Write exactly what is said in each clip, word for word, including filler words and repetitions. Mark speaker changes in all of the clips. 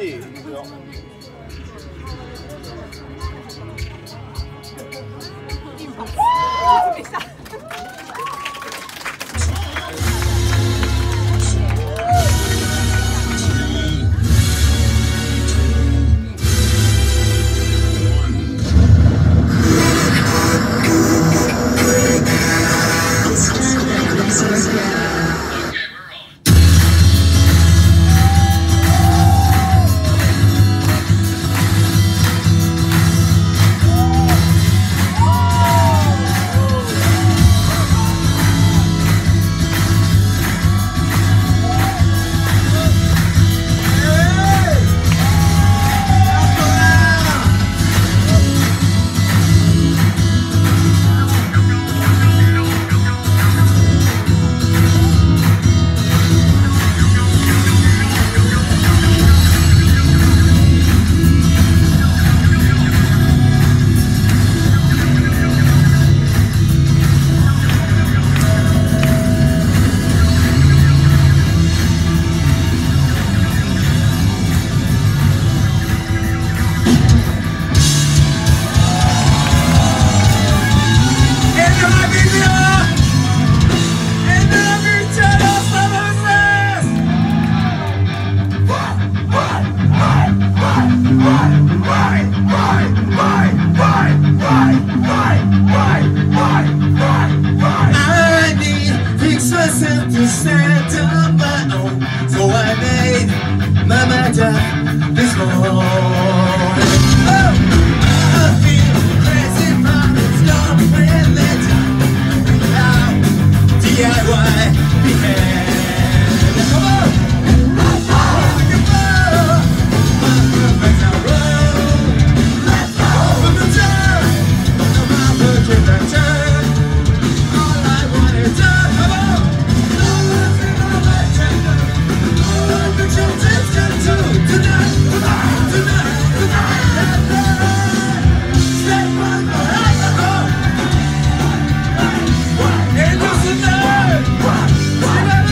Speaker 1: Sì, no.
Speaker 2: To stand on my own, so I made my mind up this morning. Oh, I feel crazy, but it's not really time. Now, D I Y began. Come on! Open your door, my perfect road. Let's go! Open the door, no matter what the turn. All I want is to come on! Tonight, tonight, tonight,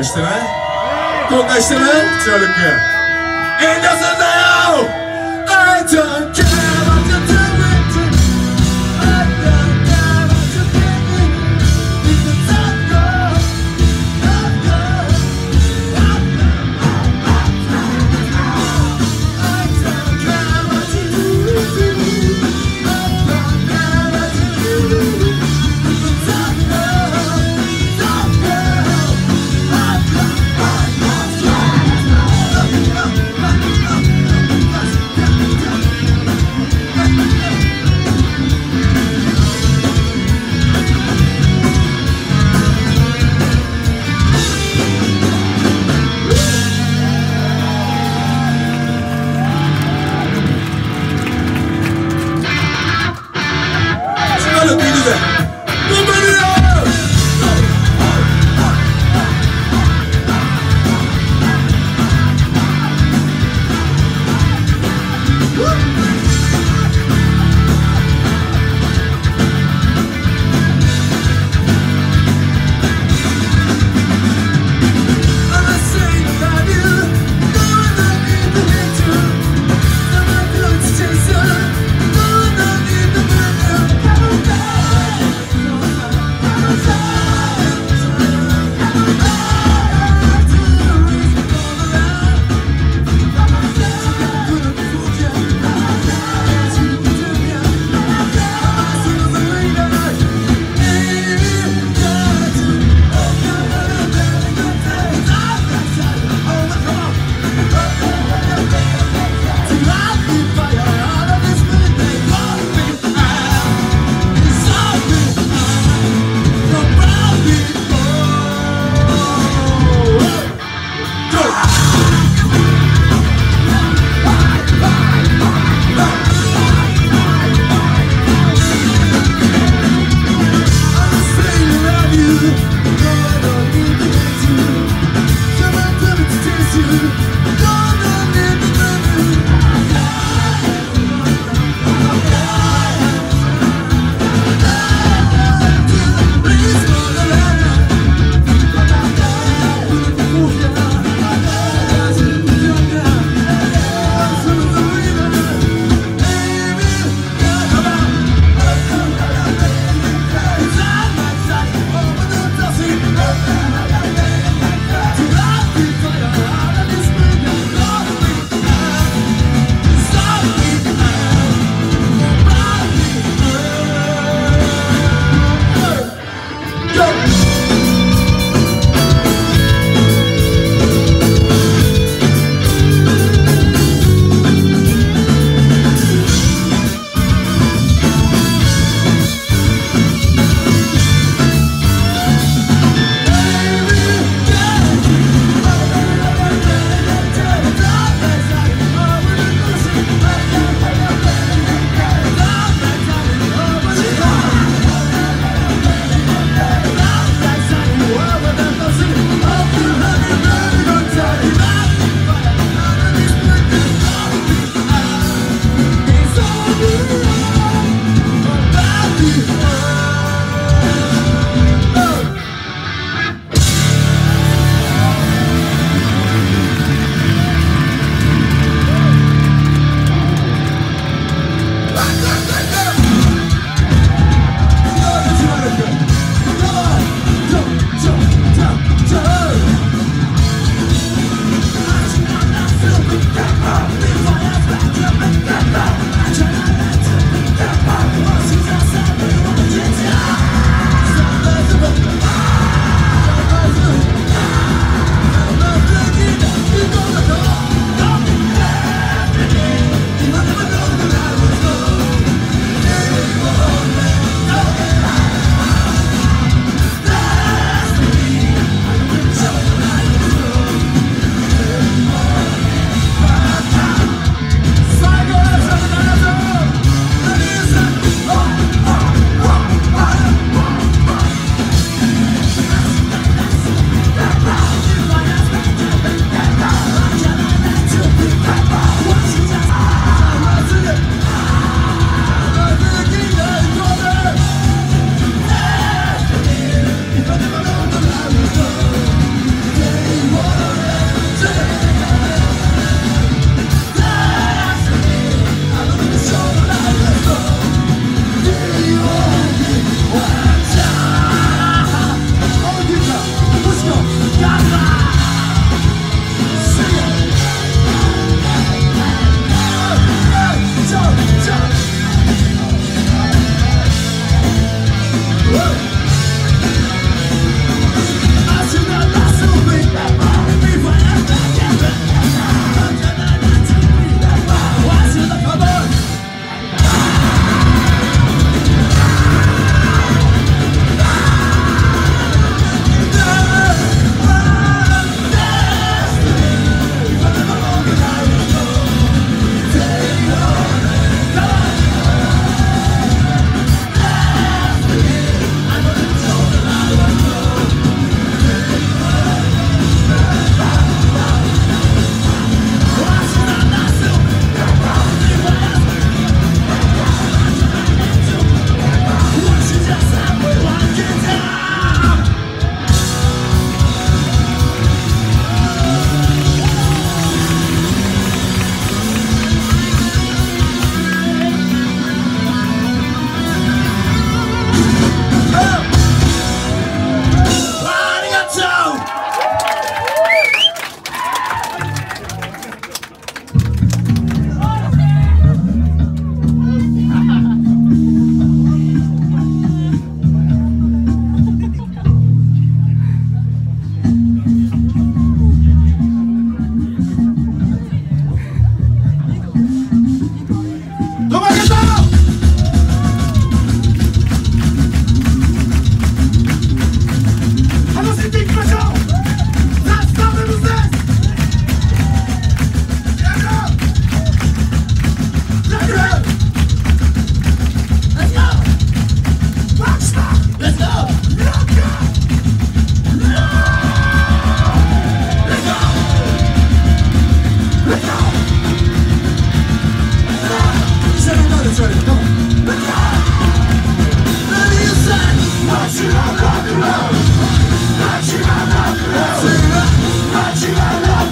Speaker 2: してね後悔してねチャル君遠慮すんなよ I don't care what you're doing I don't care what you're thinking Because I know I know I don't care what you do I don't care what you do Because I know I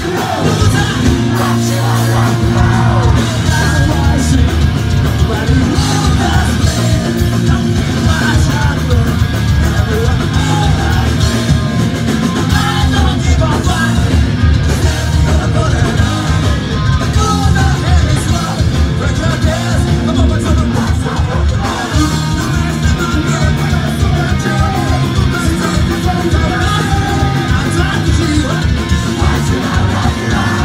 Speaker 2: Watch it,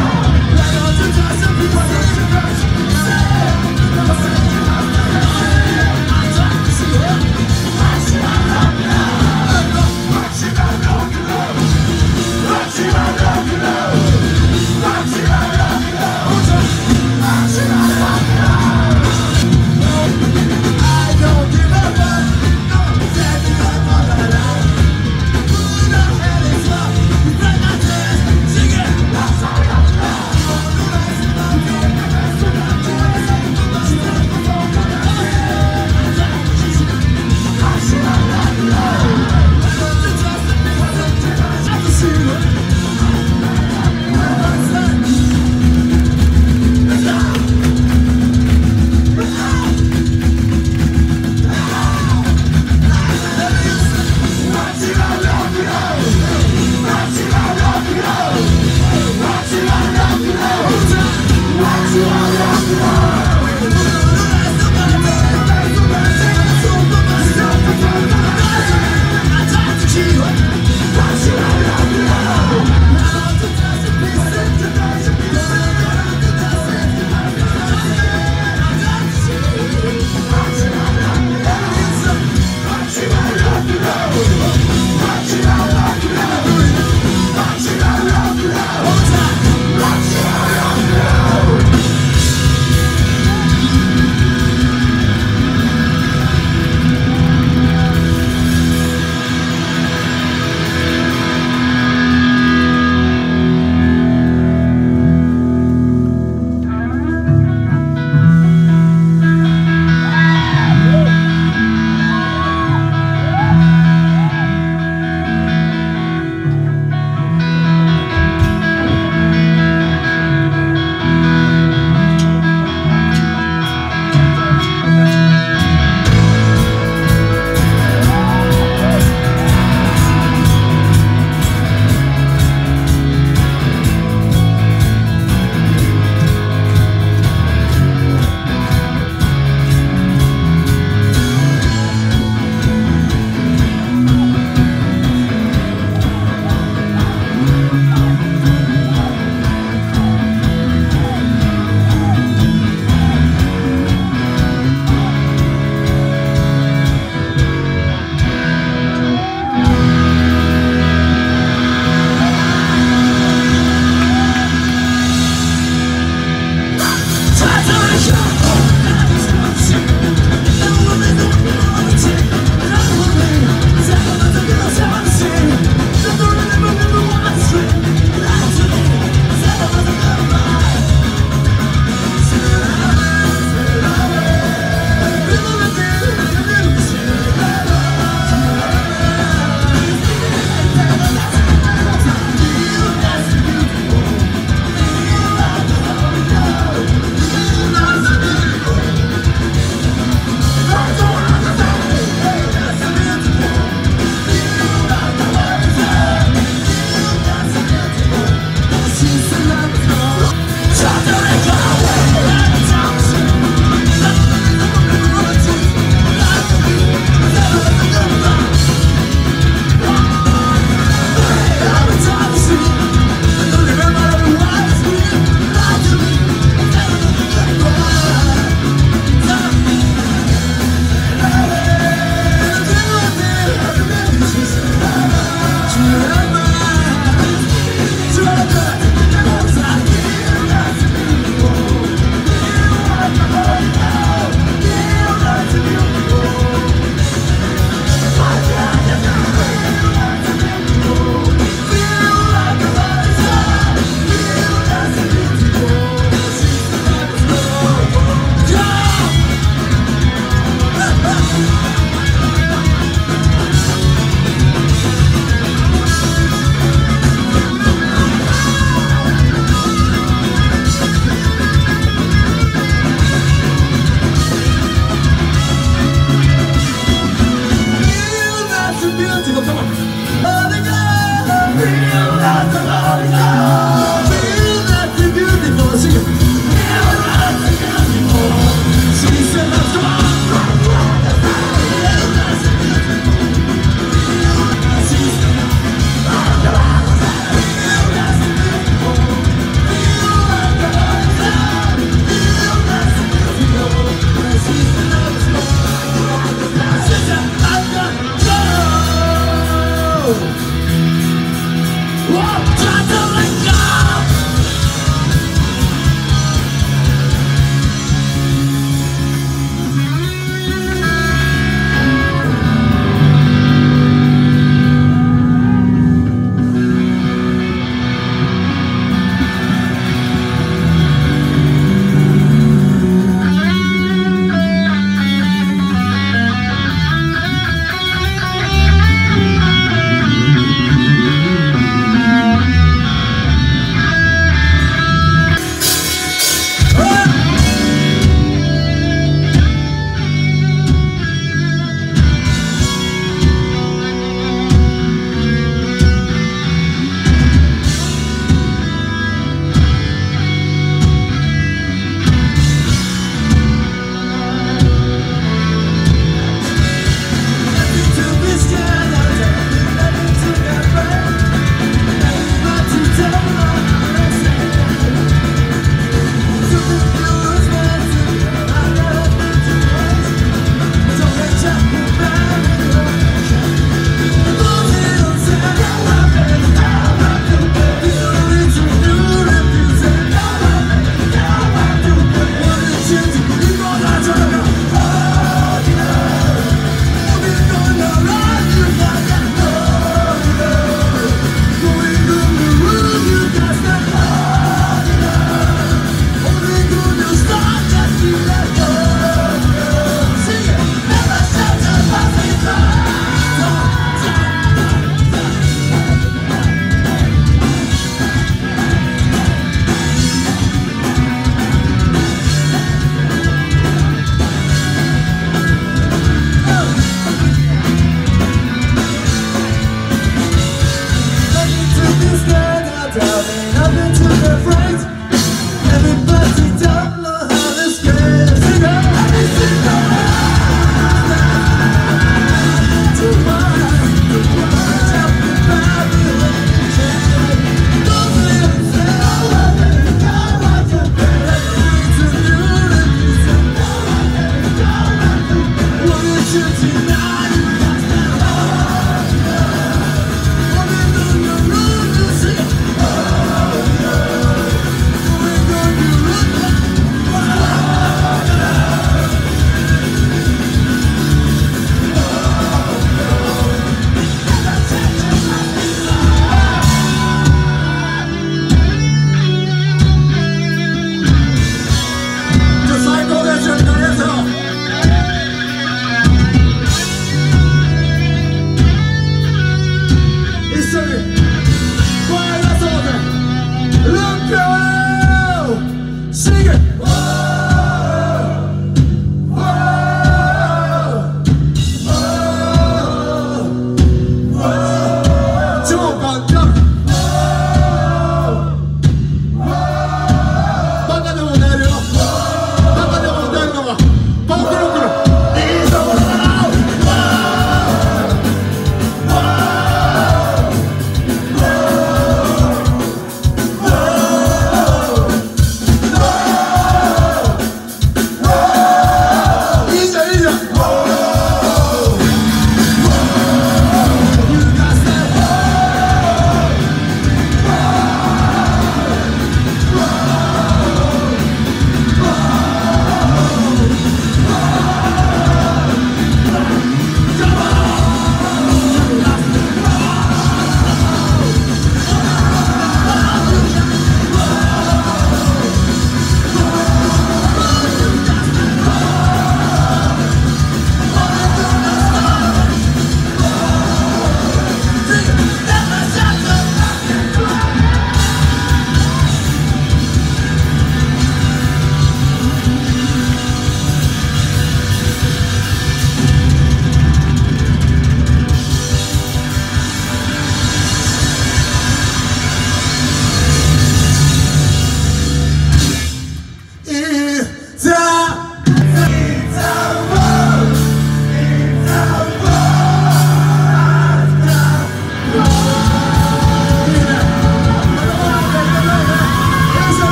Speaker 2: sing it.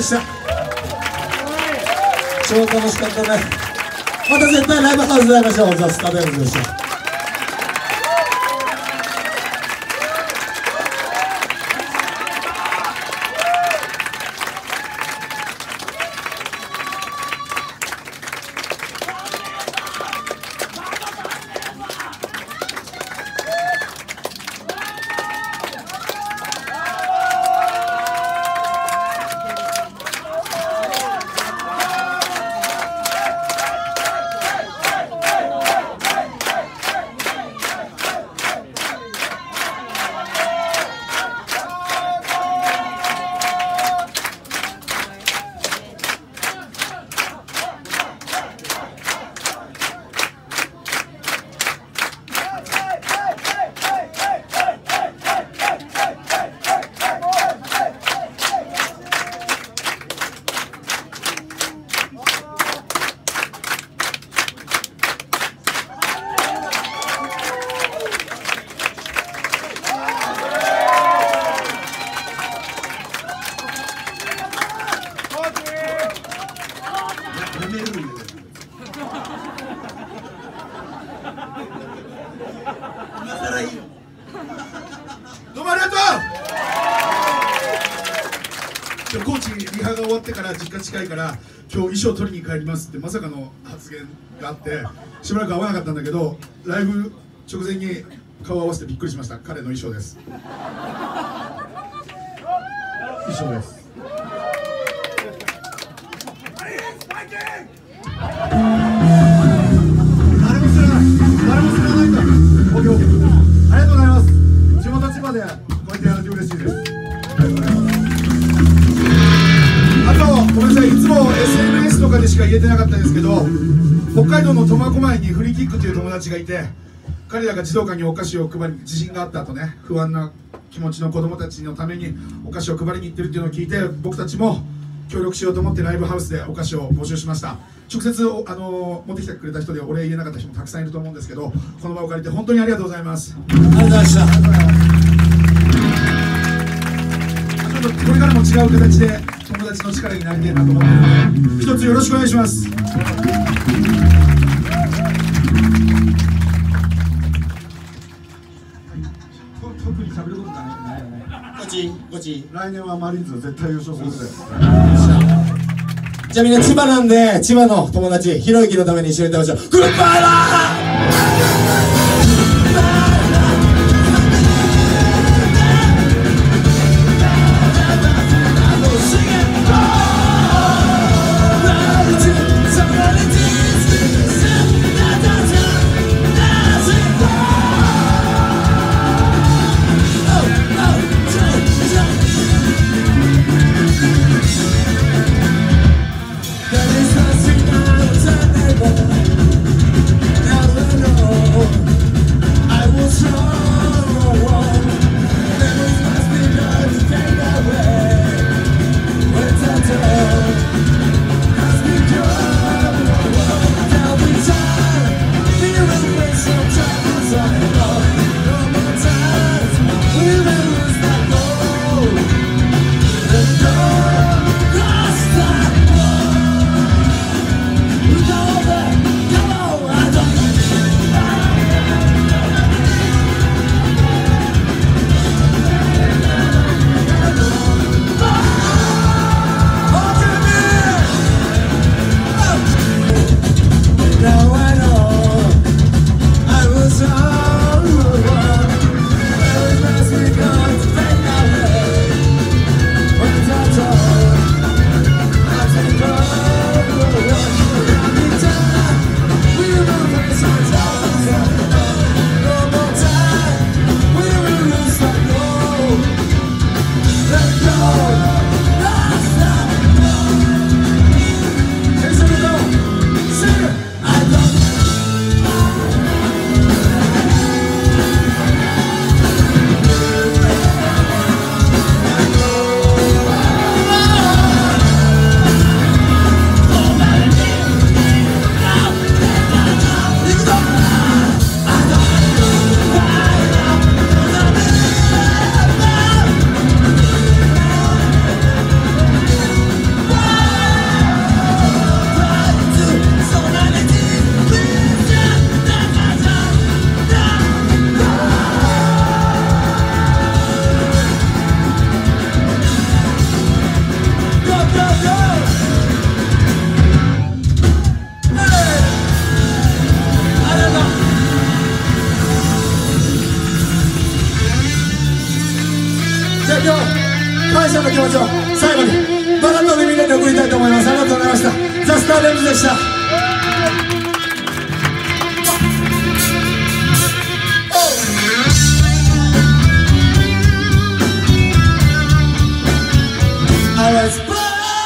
Speaker 1: した。超楽しかったね。また絶対ライブハウスで会いましょう。ザ・スターベルズでした。
Speaker 3: どうもありがとう。コーチリハが終わってから実家近いから今日衣装取りに帰りますってまさかの発言があってしばらく会わなかったんだけど、ライブ直前に顔を合わせてびっくりしました。彼の衣装です。衣装です。誰も知らない誰も知らないんだ。オッケーオッケー、ありがとうございます。地元千葉でこうやってやれて嬉しいです。ありがとうございます。あとごめんなさい、いつも エスエヌエス とかでしか言えてなかったんですけど、北海道の苫小牧にフリーキックという友達がいて、彼らが児童館にお菓子を配り、地震があった後ね、不安な気持ちの子供たちのためにお菓子を配りに行ってるっていうのを聞いて、僕たちも協力しようと思ってライブハウスでお菓子を募集しました。直接あの持ってきてくれた人でお礼言えなかった人もたくさんいると思うんですけど、この場を借りて本当にありがとうございます。
Speaker 1: ありがとうございました。
Speaker 3: ちょっとこれからも違う形で友達の力になりたいなと思ってるので、一つよろしくお願いします。特に喋ることないよね。
Speaker 1: こっちこっち。
Speaker 3: 来年はマリーンズ絶対優勝するんで。
Speaker 1: じゃあみんな千葉なんで、千葉の友達ひろゆきのために一緒に歌いましょう。グッバイラー。Never know 感謝の気持ちを最後にバラッドでみんなに送りたいと思います。ありがとうございました。ザ・スターレンズでした。I was born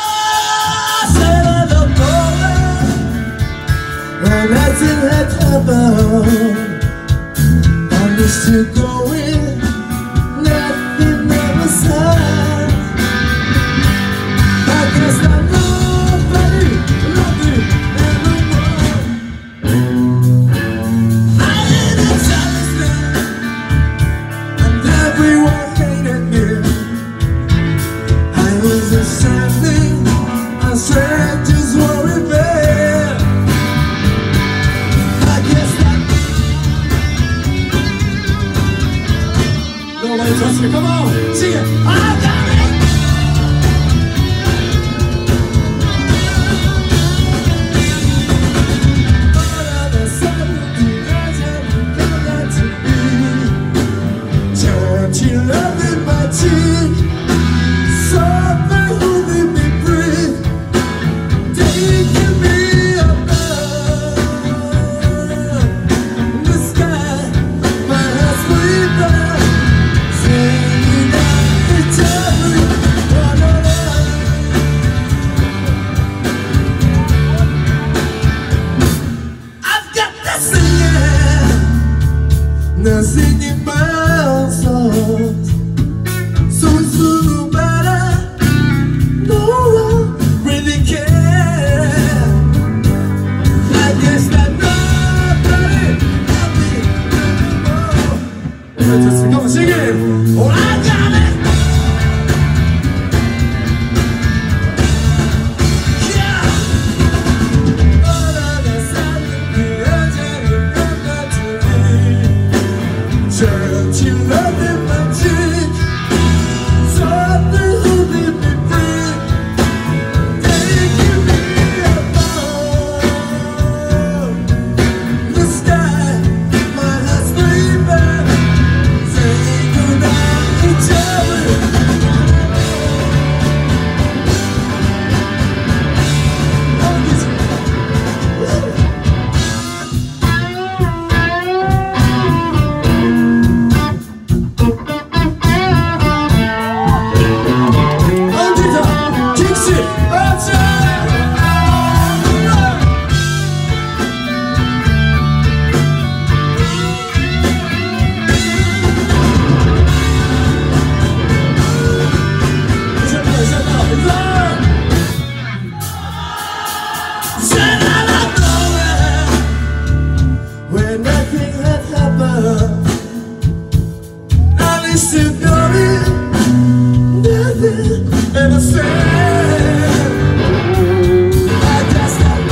Speaker 1: in the moment when nothing had happened. I'm used to going, nothing ever said. I guess that nobody loved you anymore. I didn't understand, and everyone hated me. I was a stranding, a stranger's worry bed. I guess that nobody trusts me. Come on, sing it. I got it. All of a sudden, the eyes have come back to me. Touching love in my cheek. Something holding me breathe, taking me above the sky. My heart's sleeping, singing out each other. Oh, no, no. I've got the singing, the singing my own songs. So it's no matter. No one really cares. I guess that nobody loved me anymore. Just come on, sing it. Oh, I got it. Yeah. All of a sudden, the urge will come back to me. Church, love in my cheek. Something holding me free, taking me above the sky. My heart's sleeping, saying goodnight each other. When nothing had happened, I used to know it, nothing ever said. I just got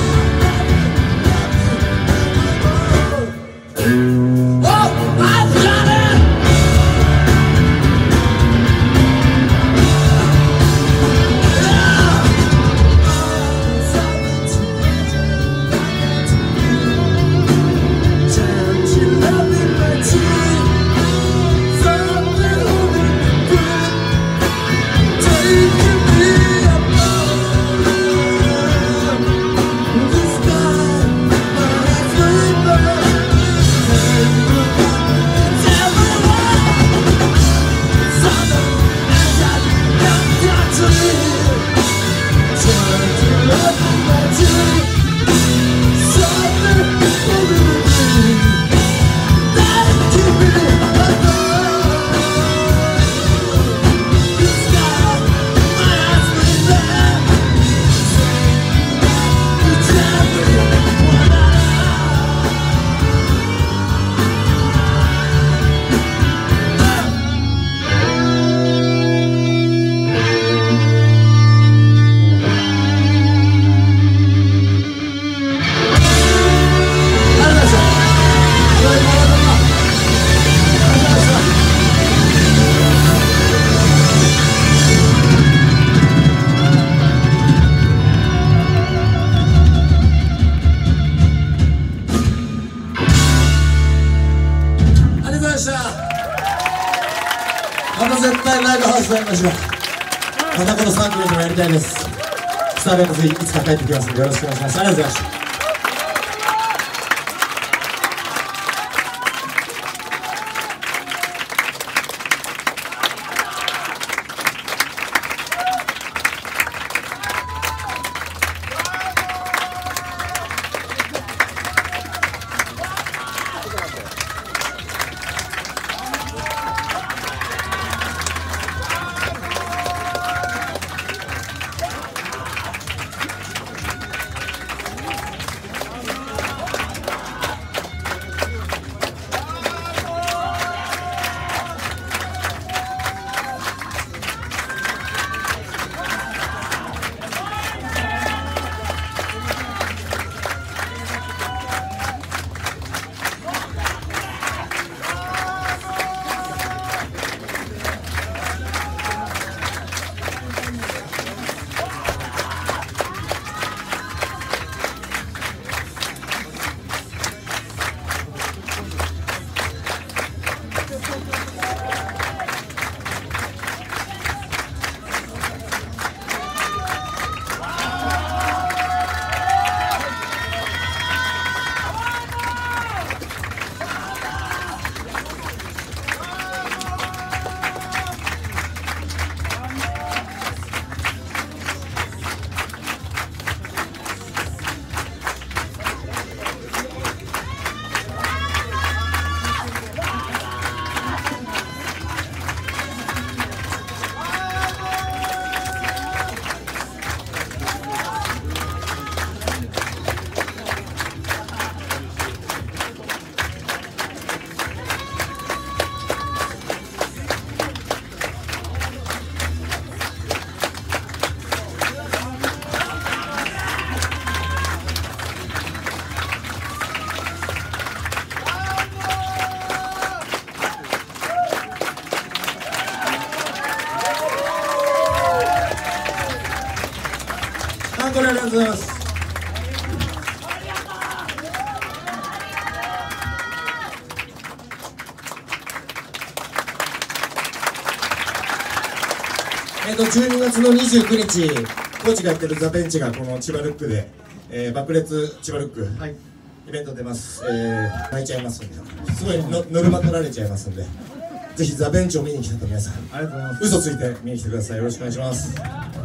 Speaker 1: oh, I've got it. Take me
Speaker 2: 手伝いましょう。またこのさんきめでもやりたいです。スターベックスいつか帰ってきますのでよろしくお願いします。ありがとうございました。これありがとうございます。えっとじゅうにがつのにじゅうくにち、コーチがやってるザ・ベンチがこの千葉ルックで、えー、爆裂千葉ルック、はい、イベント出ます。えー、泣いちゃいますんで、すごいのぬるま湯られちゃいますんで、ぜひザ・ベンチを見に来たと皆さん、ありがとうございます。嘘ついて見に来てください。よろしくお願いします。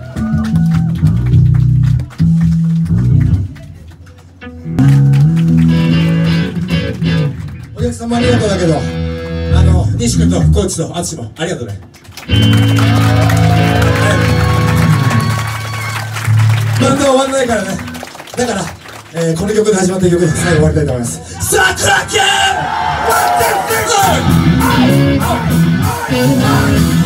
Speaker 2: お客様ありがとうだけど、あの西君とコーチと淳もありがとうね。バンドは終わんないからね。だから、えー、この曲で始まった曲で最後終わりたいと思います。さあクラッキー